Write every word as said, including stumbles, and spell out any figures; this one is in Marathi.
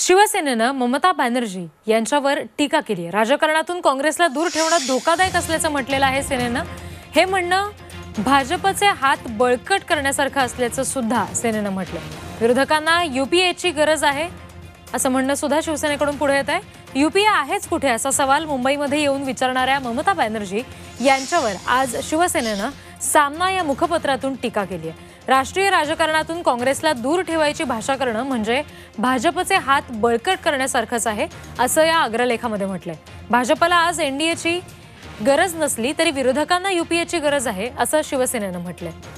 शिवसेनेनं ममता बॅनर्जी यांच्यावर टीका केली आहे। राजकारणातून काँग्रेसला दूर ठेवणं धोकादायक असल्याचं म्हटलेलं आहे सेनेनं। हे म्हणणं भाजपचे हात बळकट करण्यासारखं असल्याचं सुद्धा सेनेनं म्हटलंय। विरोधकांना यूपीएची गरज आहे असं म्हणणं सुद्धा शिवसेनेकडून पुढे येत आहे। यूपीए आहेच कुठे असा सवाल मुंबईमध्ये येऊन विचारणाऱ्या ममता बॅनर्जी यांच्यावर आज शिवसेनेनं सामना या मुखपत्रातून टीका केली आहे। राष्ट्रीय राजकारणातून काँग्रेसला दूर ठेवायची भाषा करणं म्हणजे भाजपचे हात बळकट करण्यासारखंच आहे असं या अग्रलेखामध्ये म्हटलंय। भाजपला आज एनडीएची गरज नसली तरी विरोधकांना यूपीएची गरज आहे असं शिवसेनेनं म्हटलंय।